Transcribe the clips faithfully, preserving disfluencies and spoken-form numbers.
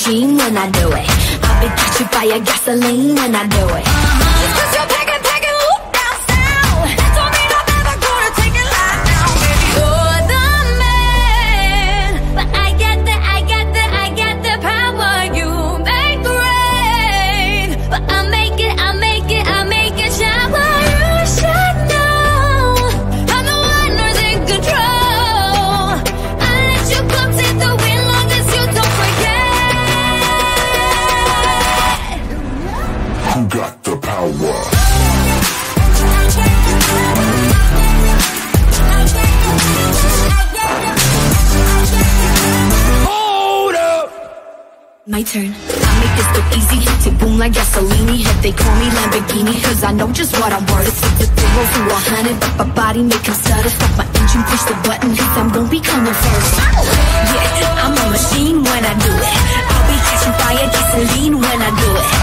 machine when I do it. I'll be catching fire, gasoline when I do it. Just 'cause you're packing, packing, whoop down south, that don't mean I'm never gonna take it lying down, baby. You're the man, but I got the, I got the, I got the power. You make rain, but I make it, I make it, I make it shower. You should know I'm the one who's in control. I let you come take the wheel long as you don't forget. Who got the power? Hold up! My turn. I make this look easy, hit it boom like gasoline. If they call me Lamborghini, cause I know just what I'm worth. It's a zero to a hundred, but my body make him stutter. Stop my engine, push the button, cause I'm gon' be coming first. Yeah, I'm a machine when I do it. I'll be catching fire, gasoline when I do it.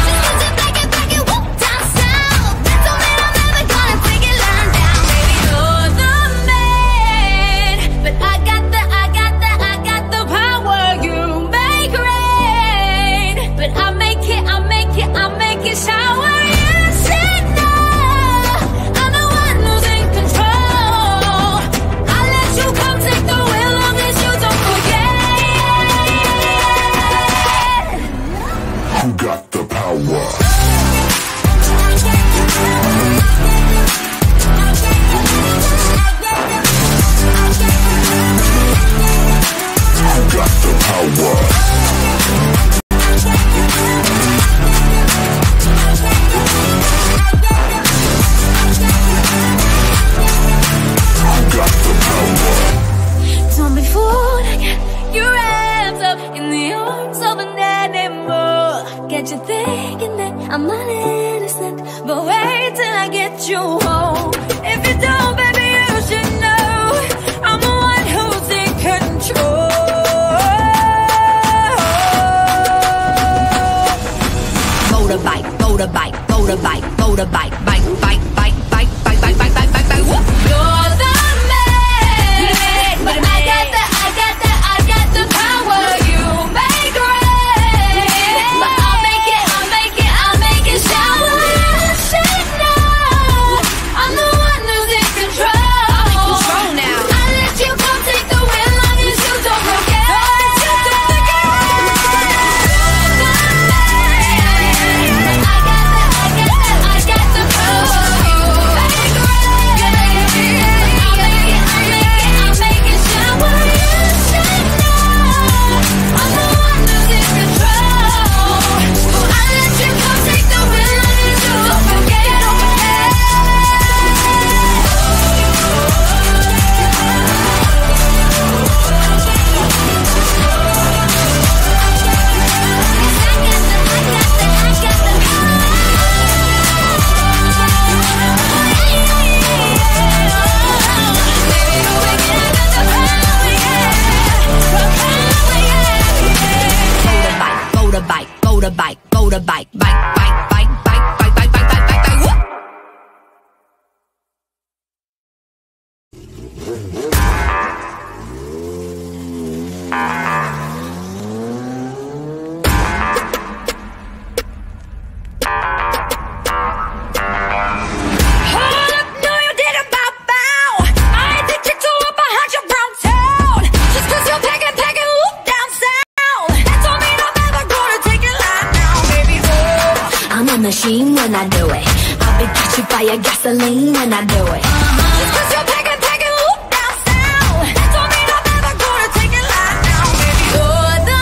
Machine when I do it. I'll be catching fire, gasoline when I do it. Just 'cause you're packing, packing, whoop down south, that don't mean I'm never gonna take it lying down, baby. You're the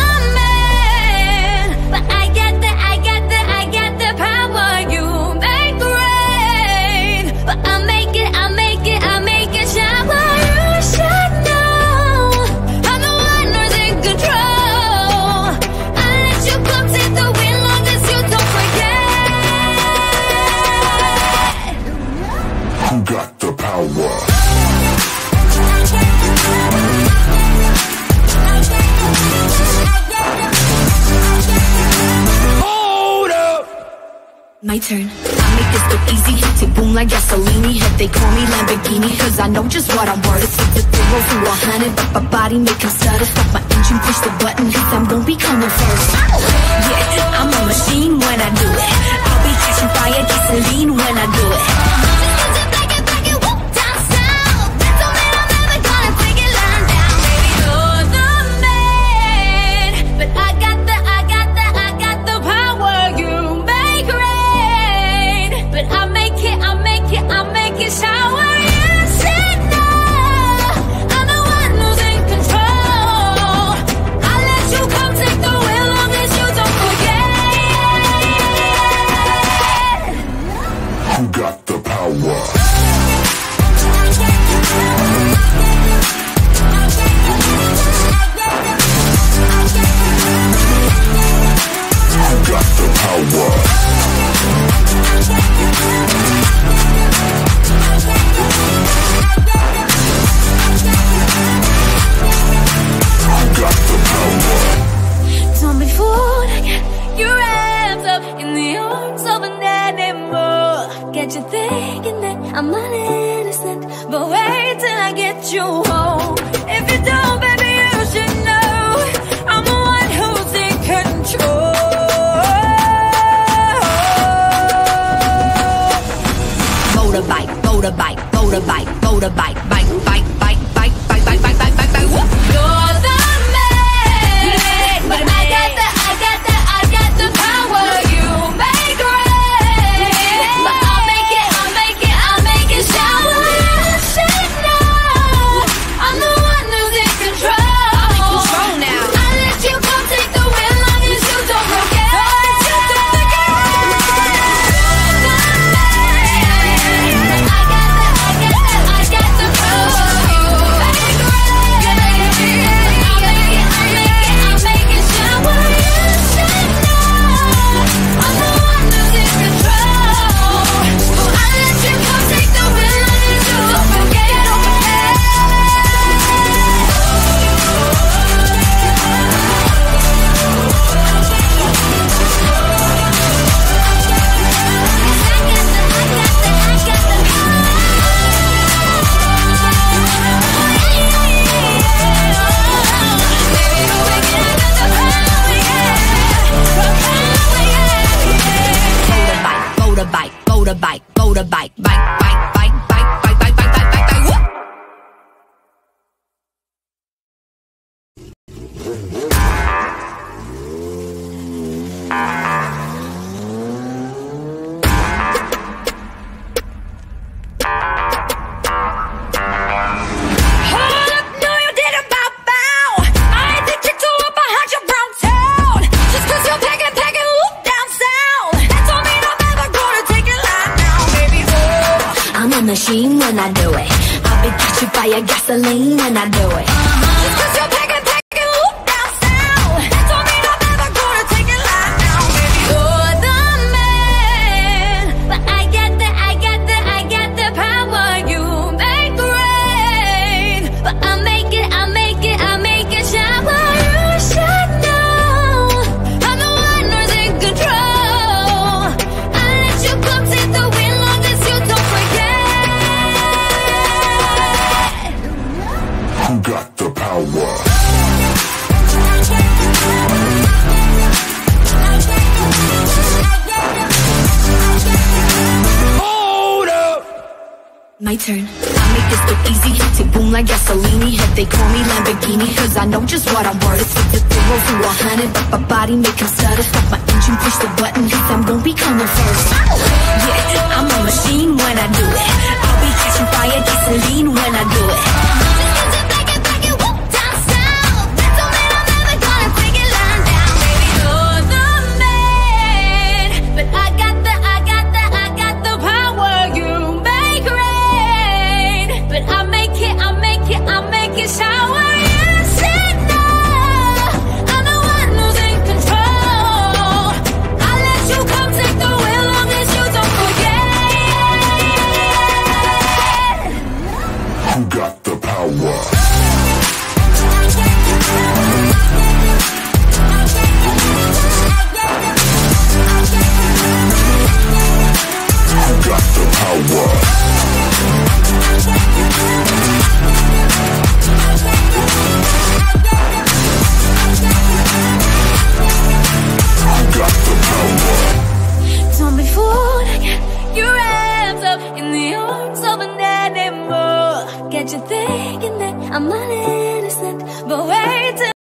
man, but I got the, I got the, I got the power. You make rain, but I make it, I make it, I make it shower. You should know I'm the one who's in control. I let you come take the wheel long as you don't forget. Who got the power? My turn. make this look easy. Tick boom like gasoline. Head they call me Lamborghini, cause I know just what I'm worth. Six to zero through a hundred, but my body make him stutter. Stop my engine, push the button, cause I'm gon' be coming first. Yeah, I'm a machine when I do it. I'll be catching fire, gasoline when I do it. Machine when I do it. I'll be catching fire, gasoline when I do it. Just cause you're packin', packin', whoop down sound. That don't mean I'm never gonna take it lying down, baby. You're the man, but I got the, I got the, I got the power. You make the rain, but I make it, I make it, I make it shower. You should know I'm the one who's in control. I let you come take the wheel long as you don't forget. Who got the power? Hold up! My turn. I make this look easy. Tick boom like gasoline. Head they call me Lamborghini, cause I know just what I'm worth. Six to zero through a hundred, but my body make him stutter. Stop my engine, push the button, cause I'm gon' be coming first. Yeah, I'm a machine when I do it. I'll be catching fire, gasoline when I do it. Who got the power? power. I got the power. Don't be fooled again. Your hands up in the arms of an animal. Get you thinking that I'm not innocent, but wait till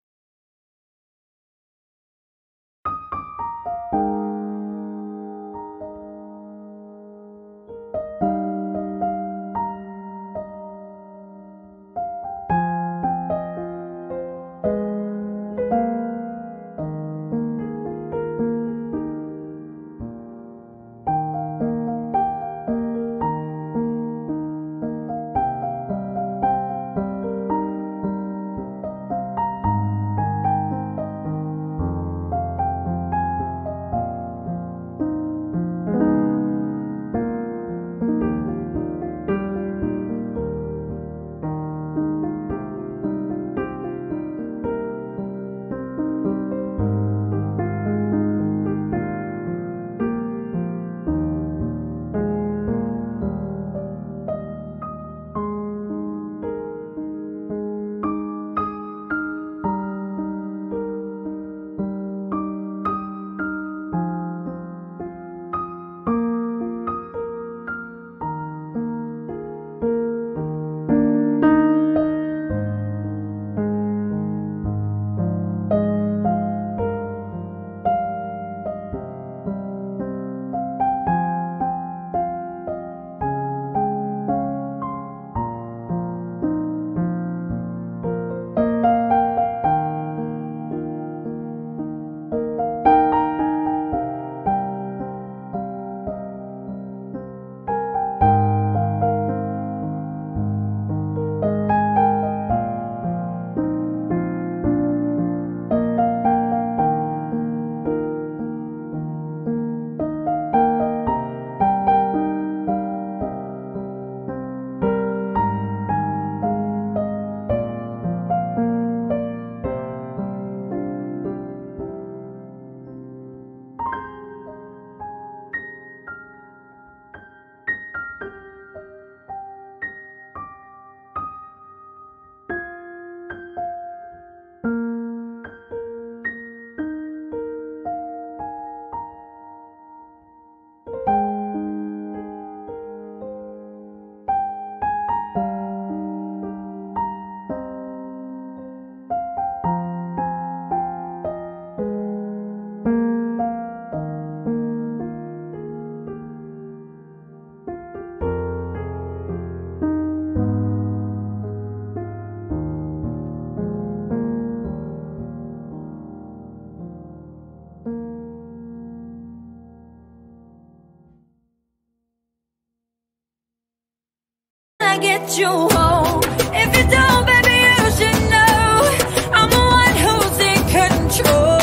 I get you home. If you don't, baby, you should know I'm the one who's in control.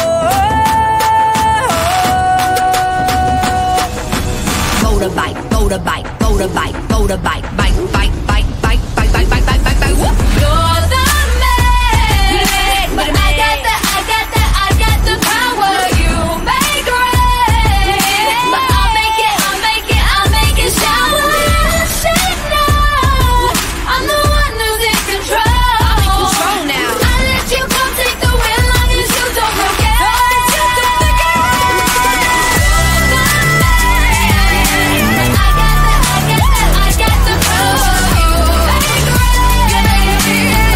Motorbike, motorbike, motorbike, motorbike, bike, bike, bike, bike, bike, bike, bike, bike, bike, bike. You're the man, but I got the, I got the, I got the power. You make rain, but I'll make it, I'll make it, I'll make it shower. Shit, no, I'm the one who's in control. I'm in control now. I let you go take the wheel, long as you don't forget. You don't forget. You're the man, I got the, I got the, I got the power. You make rain, you make it.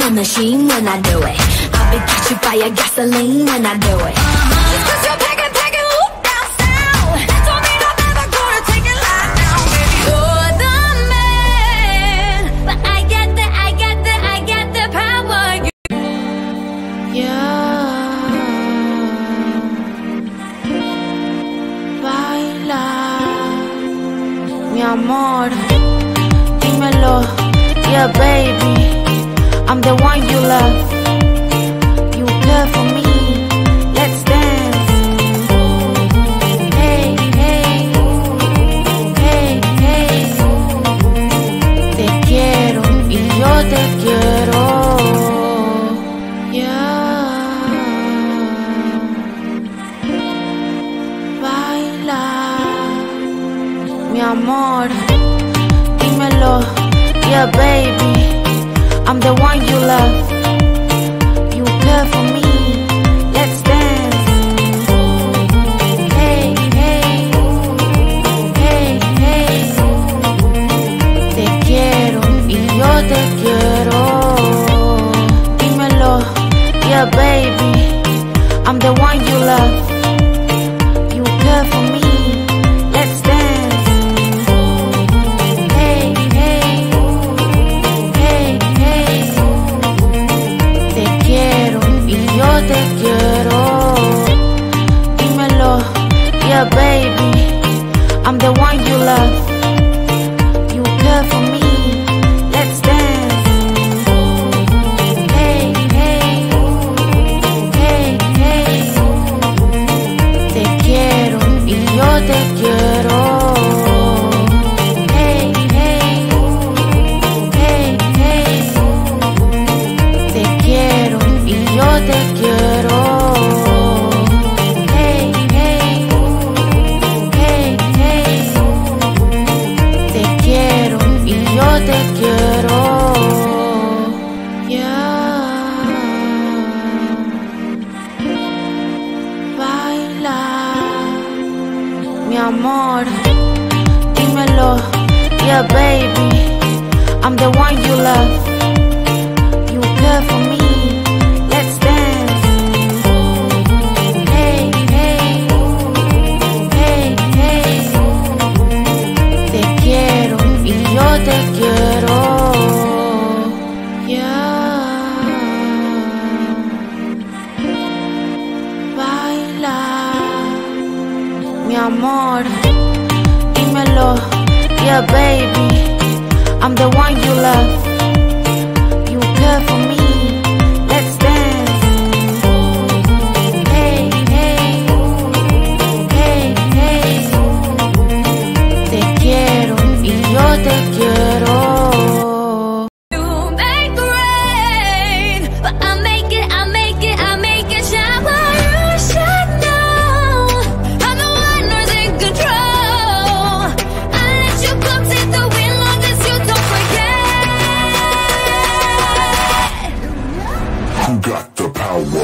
a machine when I do it. I'll be catching fire, gasoline when I do it. Just 'cause you're packin', packin', whoop down sound, that don't mean I'm never gonna take it lying down, baby. You're the man, but I get the, I get the, I get the power. Yeah. Baila, mi amor, dímelo, yeah baby, I'm the one you love. You care for me, let's dance. Hey, hey, hey, hey. Te quiero y yo te quiero. Yeah. Baila, mi amor, dímelo, yeah baby, I'm the one you love. You care for me, let's dance. Hey, hey, hey, hey. Te quiero y yo te quiero. Dímelo, yeah baby, I'm the one you love. You care for me, let's dance. Hey, hey, hey, hey. Te quiero y yo te quiero. Dímelo, yeah baby, I'm the one you love. You care for me, let's dance. Hey, hey, hey, hey. Te quiero y yo te quiero. Hey, hey, hey, hey. Te quiero y yo te quiero. Hey, hey, hey, hey. Te quiero y yo te quiero. Yeah. Baila, mi amor, dímelo, yeah baby, I'm the one you love. You care for me, let's dance. Hey, hey, hey, hey. Te quiero y yo te quiero. Yeah. Baila, mi amor, dímelo, yeah baby, I'm the one you love. You care for me, let's dance. Hey, hey, hey, hey. Te quiero y yo te quiero. You make rain, but I make it, I make it, I make it shower. You should know I'm the one who's in control. I let you come take the wheel long as you don't forget. Who got the power?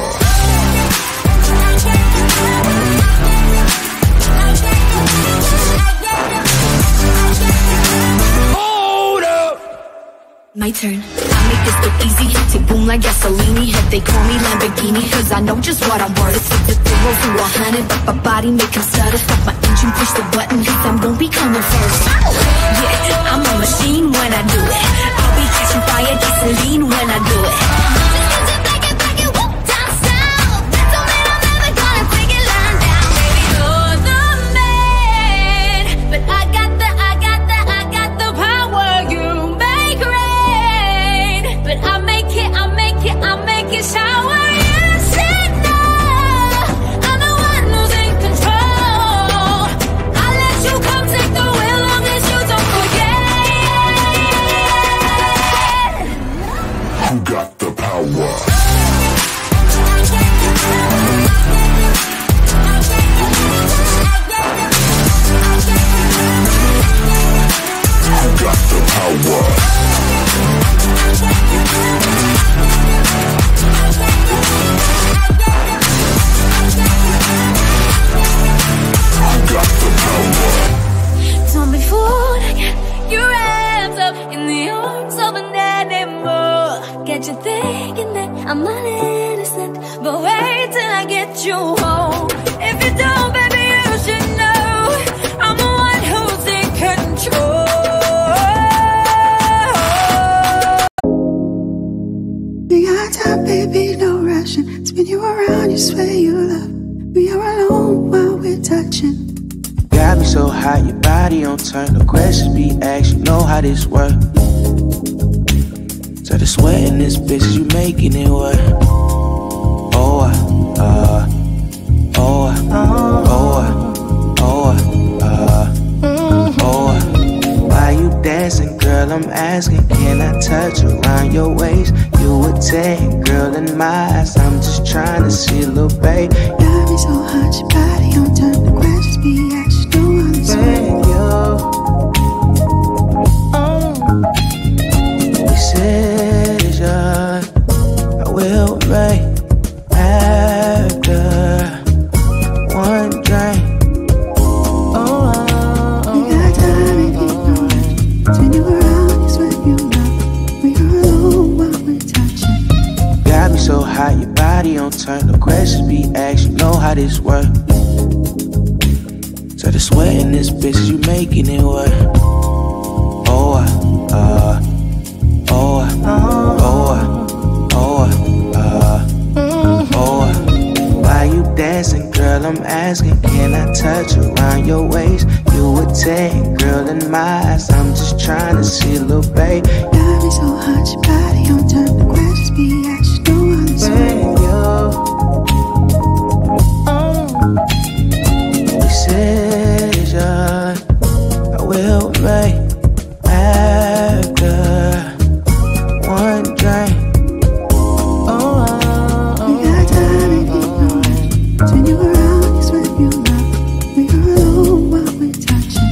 Hold up! My turn. I make this look easy. Take boom like gasoline. If they call me Lamborghini, cause I know just what I'm worth. Take the zero to a hundred, but my body make him stutter. Stop my engine, push the button, cause I'm gon' be coming first. Yeah, I'm a machine when I do it. I'll be catching fire, gasoline when I do it. Just 'cause you're packin', packin', whoop down south, that don't mean I'm never gonna take it lying down, baby. You're the man, but I got the, I got the, I got the power. You make rain, but I make it, I make it, I make it shower. You should know I'm the one who's in control. I let you come take the wheel long as you don't forget. Who got the power? thinking that I'm not innocent, but wait till I get you home. If you don't, baby, you should know I'm the one who's in control. We got time, baby, no rushing. Spin you around, you swear you love. We are alone while we're touching. Got me so hot, your body on turn. No questions be asked, you know how this work. So the sweat in this bitch, you making it work. Oh, uh, uh, oh, uh, oh, uh, oh, uh, oh, uh. Why you dancing, girl? I'm asking, can I touch around your waist? You a ten, girl, in my eyes. I'm just trying to see a little babe. Got me so hot, your body on turn. The questions be asked, you know how this work. Decision I will make after one drink. Oh, we got time if you know it. Spin you around, you swear you love. We are alone while we're touching. Got me so hot, your body on turn. No questions be asked, you know how this work. So the sweat in this bitch, you making it work. Oh, uh, uh oh, uh, oh, uh, oh, uh, oh, uh. Why you dancing, girl? I'm asking, can I touch around your waist? You a ten, girl, in my eyes. I'm just trying to see a little babe. Got me so hot, your body on turn. The questions be asked, you know how this work. Decision I will make after one drink. Oh, we got time if you know it. Spin you around, you swear you love. We are alone while we're touching.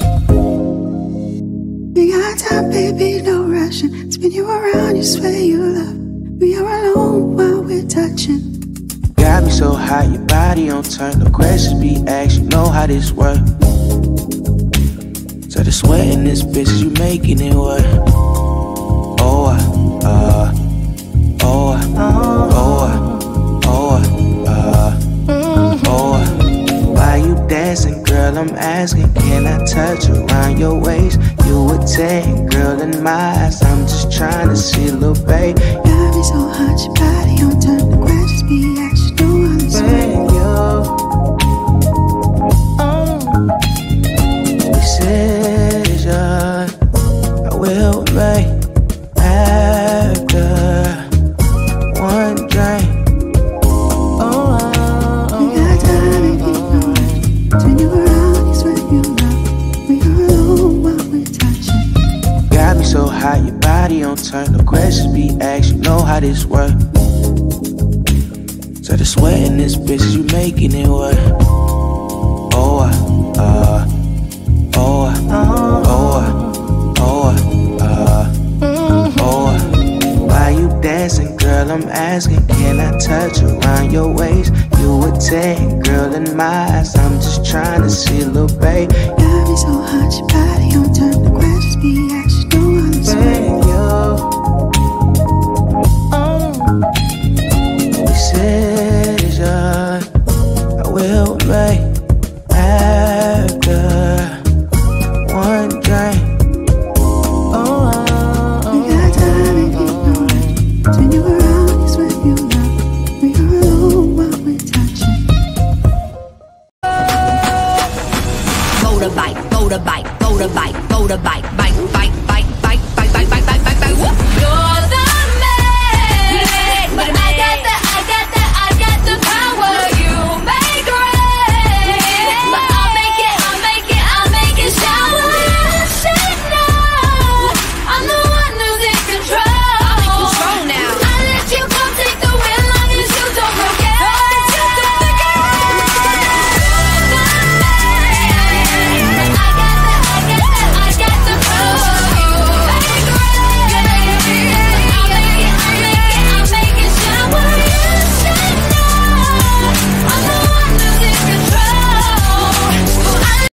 We got time, baby, no rushing. Spin you around, you swear you love. We are alone while we're touching. Got me so hot, your body on turn. No questions be asked, you know how this work. So the sweat in this bitch, you making it work. Oh, uh, uh, oh, uh, oh, uh, oh, uh, oh, uh. Why you dancing, girl? I'm asking, can I touch around your waist? You a ten, girl, in my eyes. I'm just trying to see a little babe. Got me so hot, your body on turn. The questions be asked, you know how this work. Decision I will make after one drink. Oh, we got time if you know it. Spin you around, you swear you love. We are alone while we're touching. Got me so hot, your body on turn. No questions be asked, you know how this work. So the sweat in this bitch, you making it work. Oh, uh, uh oh, uh, oh, uh, oh, uh, oh, uh. Why you dancing, girl? I'm asking, can I touch around your waist? You a ten, girl, in my eyes. I'm just trying to see a little babe. Got me so hot, your body on turn. The questions be asked, you know how this work. Decision I will make after one drink. We got time if you know it. Spin you around, you swear you love.